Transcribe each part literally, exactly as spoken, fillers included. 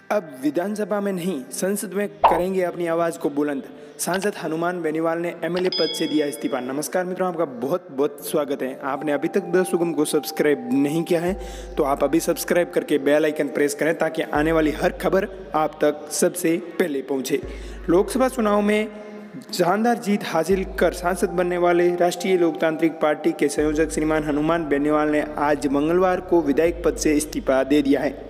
अब विधानसभा में नहीं, संसद में करेंगे अपनी आवाज़ को बुलंद। सांसद हनुमान बेनीवाल ने एमएलए पद से दिया इस्तीफा। नमस्कार मित्रों, आपका बहुत बहुत स्वागत है। आपने अभी तक द सुगम को सब्सक्राइब नहीं किया है तो आप अभी सब्सक्राइब करके बेल आइकन प्रेस करें ताकि आने वाली हर खबर आप तक सबसे पहले पहुंचे। लोकसभा चुनाव में शानदार जीत हासिल कर सांसद बनने वाले राष्ट्रीय लोकतांत्रिक पार्टी के संयोजक श्रीमान हनुमान बेनीवाल ने आज मंगलवार को विधायक पद से इस्तीफा दे दिया है।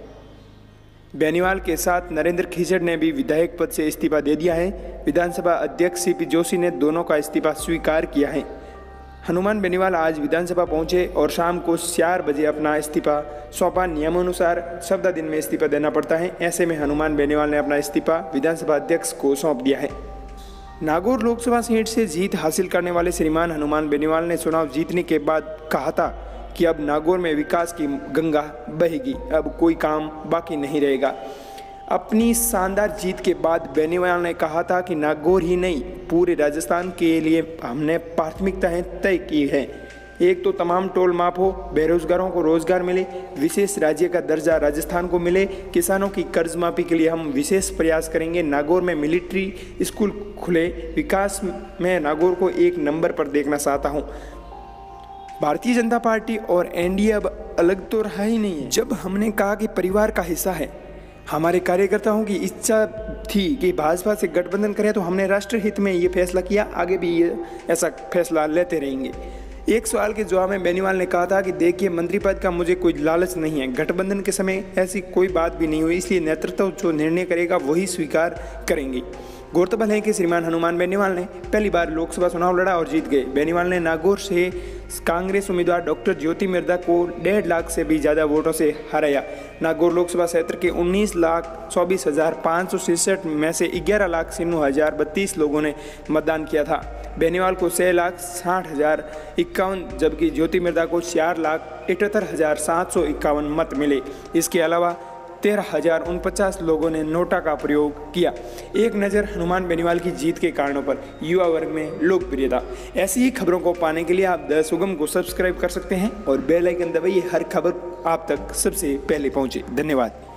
बेनीवाल के साथ नरेंद्र खीचड़ ने भी विधायक पद से इस्तीफा दे दिया है। विधानसभा अध्यक्ष सीपी जोशी ने दोनों का इस्तीफा स्वीकार किया है। हनुमान बेनीवाल आज विधानसभा पहुंचे और शाम को चार बजे अपना इस्तीफा सौंपा। नियमानुसार चौदह दिन में इस्तीफा देना पड़ता है। ऐसे में हनुमान बेनीवाल ने अपना इस्तीफा विधानसभा अध्यक्ष को सौंप दिया है। नागौर लोकसभा सीट से जीत हासिल करने वाले श्रीमान हनुमान बेनीवाल ने चुनाव जीतने के बाद कहा था कि अब नागौर में विकास की गंगा बहेगी, अब कोई काम बाकी नहीं रहेगा। अपनी शानदार जीत के बाद बेनीवाल ने कहा था कि नागौर ही नहीं, पूरे राजस्थान के लिए हमने प्राथमिकताएं तय की हैं। एक तो तमाम टोल माफ हो, बेरोजगारों को रोजगार मिले, विशेष राज्य का दर्जा राजस्थान को मिले, किसानों की कर्ज माफी के लिए हम विशेष प्रयास करेंगे। नागौर में मिलिट्री स्कूल खुले, विकास में नागौर को एक नंबर पर देखना चाहता हूँ। भारतीय जनता पार्टी और एनडीए अब अलग तो रहा ही नहीं है। जब हमने कहा कि परिवार का हिस्सा है, हमारे कार्यकर्ताओं की इच्छा थी कि भाजपा से गठबंधन करें तो हमने राष्ट्र हित में ये फैसला किया, आगे भी ये ऐसा फैसला लेते रहेंगे। एक सवाल के जवाब में बेनीवाल ने कहा था कि देखिए, मंत्री पद का मुझे कोई लालच नहीं है, गठबंधन के समय ऐसी कोई बात भी नहीं हुई, इसलिए नेतृत्व जो निर्णय करेगा वही स्वीकार करेंगे। गौरतलब है कि श्रीमान हनुमान बेनीवाल ने पहली बार लोकसभा चुनाव लड़ा और जीत गए। बेनीवाल ने नागौर से कांग्रेस उम्मीदवार डॉक्टर ज्योति मिर्धा को डेढ़ लाख से भी ज़्यादा वोटों से हराया। नागौर लोकसभा क्षेत्र के उन्नीस लाख चौबीस हज़ार पाँच सौ छिसठ में से ग्यारह लाख छिन्नू हज़ार बत्तीस लोगों ने मतदान किया था। बेनीवाल को छः लाख साठ हज़ार इक्यावन जबकि ज्योति मिर्धा को चार लाख इकहत्तर हज़ार सात सौ इक्यावन मत मिले। इसके अलावा तेरह हजार उनपचास लोगों ने नोटा का प्रयोग किया। एक नज़र हनुमान बेनीवाल की जीत के कारणों पर युवा वर्ग में लोकप्रियता। ऐसी ही खबरों को पाने के लिए आप द सुगम को सब्सक्राइब कर सकते हैं और बेल आइकन दबाइए, हर खबर आप तक सबसे पहले पहुंचे। धन्यवाद।